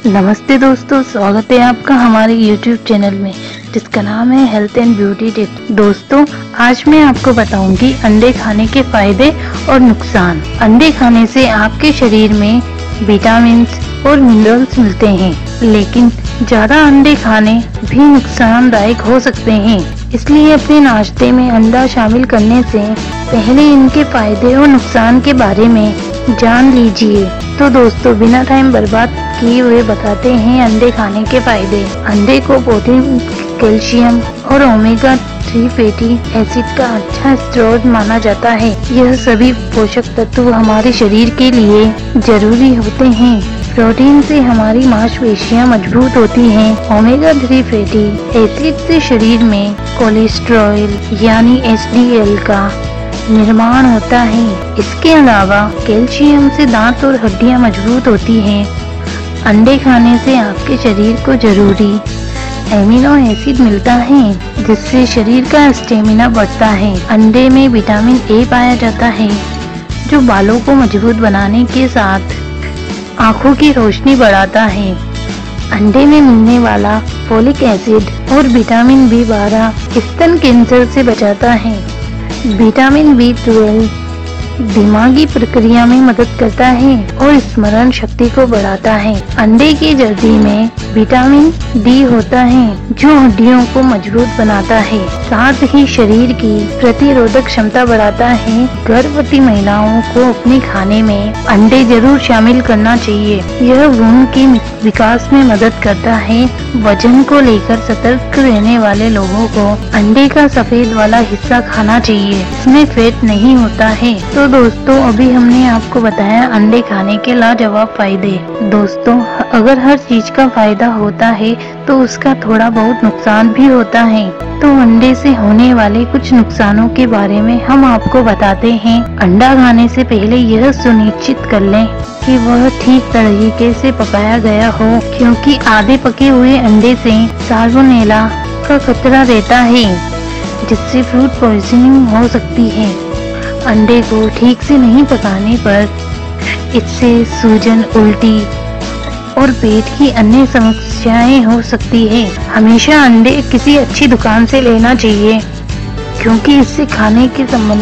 नमस्ते दोस्तों, स्वागत है आपका हमारे YouTube चैनल में जिसका नाम है हेल्थ एंड ब्यूटी टिप्स। दोस्तों, आज मैं आपको बताऊंगी अंडे खाने के फायदे और नुकसान। अंडे खाने से आपके शरीर में विटामिन्स और मिनरल्स मिलते हैं, लेकिन ज्यादा अंडे खाने भी नुकसानदायक हो सकते हैं। इसलिए अपने नाश्ते में अंडा शामिल करने से पहले इनके फायदे और नुकसान के बारे में जान लीजिए। तो दोस्तों, बिना टाइम बर्बाद किए हुए बताते हैं अंडे खाने के फायदे। अंडे को प्रोटीन, कैल्शियम और ओमेगा 3 फैटी एसिड का अच्छा स्रोत माना जाता है। यह सभी पोषक तत्व हमारे शरीर के लिए जरूरी होते हैं। प्रोटीन से हमारी मांसपेशियां मजबूत होती हैं। ओमेगा 3 फैटी एसिड से शरीर में कोलेस्ट्रॉल यानी HDL का निर्माण होता है। इसके अलावा कैल्शियम से दांत और हड्डियां मजबूत होती हैं। अंडे खाने से आपके शरीर को जरूरी एमिनो एसिड मिलता है, जिससे शरीर का स्टेमिना बढ़ता है। अंडे में विटामिन ए पाया जाता है, जो बालों को मजबूत बनाने के साथ आँखों की रोशनी बढ़ाता है। अंडे में मिलने वाला फोलिक एसिड और विटामिन B12 स्तन कैंसर से बचाता है। विटामिन B12 दिमागी प्रक्रिया में मदद करता है और स्मरण शक्ति को बढ़ाता है। अंडे की जर्दी में विटामिन D होता है, जो हड्डियों को मजबूत बनाता है, साथ ही शरीर की प्रतिरोधक क्षमता बढ़ाता है। गर्भवती महिलाओं को अपने खाने में अंडे जरूर शामिल करना चाहिए। यह भ्रूण के विकास में मदद करता है। वजन को लेकर सतर्क रहने वाले लोगों को अंडे का सफेद वाला हिस्सा खाना चाहिए, इसमें फैट नहीं होता है। तो दोस्तों, अभी हमने आपको बताया अंडे खाने के लाजवाब फायदे। दोस्तों, अगर हर चीज का फायदा होता है तो उसका थोड़ा बहुत नुकसान भी होता है। तो अंडे से होने वाले कुछ नुकसानों के बारे में हम आपको बताते हैं। अंडा खाने से पहले यह सुनिश्चित कर लें कि वह ठीक तरीके से पकाया गया हो, क्योंकि आधे पके हुए अंडे से साल्मोनेला का खतरा रहता है, जिससे फूड पॉइजनिंग हो सकती है। अंडे को ठीक से नहीं पकाने पर इससे सूजन, उल्टी और पेट की अन्य समस्याएं हो सकती है। हमेशा अंडे किसी अच्छी दुकान से लेना चाहिए, क्योंकि इससे खाने से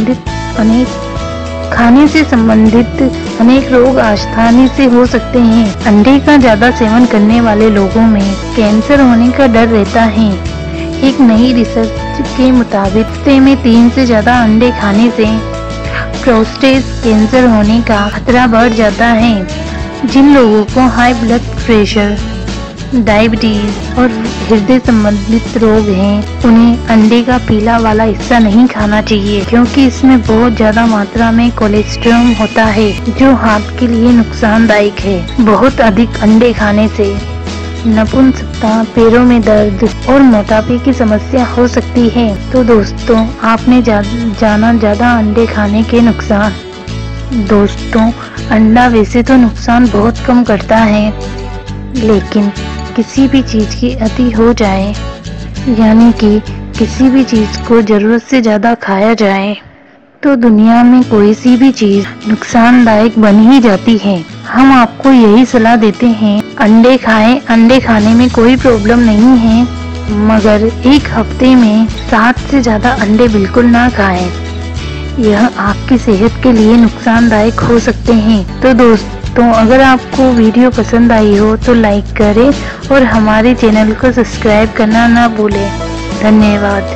संबंधित अनेक रोग आसानी से हो सकते हैं। अंडे का ज्यादा सेवन करने वाले लोगों में कैंसर होने का डर रहता है। एक नई रिसर्च के मुताबिक हफ्ते में 3 से ज्यादा अंडे खाने से प्रोस्टेट कैंसर होने का खतरा बढ़ जाता है। जिन लोगों को हाई ब्लड प्रेशर, डायबिटीज और हृदय संबंधित रोग हैं, उन्हें अंडे का पीला वाला हिस्सा नहीं खाना चाहिए, क्योंकि इसमें बहुत ज्यादा मात्रा में कोलेस्ट्रॉल होता है, जो हार्ट के लिए नुकसानदायक है। बहुत अधिक अंडे खाने से नपुंसकता, पैरों में दर्द और मोटापे की समस्या हो सकती है। तो दोस्तों, आपने जाना ज्यादा अंडे खाने के नुकसान। दोस्तों, अंडा वैसे तो नुकसान बहुत कम करता है, लेकिन किसी भी चीज की अति हो जाए, यानी कि किसी भी चीज को जरूरत से ज्यादा खाया जाए, तो दुनिया में कोई सी भी चीज नुकसानदायक बन ही जाती है। हम आपको यही सलाह देते हैं, अंडे खाएं। अंडे खाने में कोई प्रॉब्लम नहीं है, मगर एक हफ्ते में 7 से ज्यादा अंडे बिल्कुल ना खाएं। यह आपकी सेहत के लिए नुकसानदायक हो सकते हैं। तो दोस्तों, अगर आपको वीडियो पसंद आई हो तो लाइक करें और हमारे चैनल को सब्सक्राइब करना ना भूलें। धन्यवाद।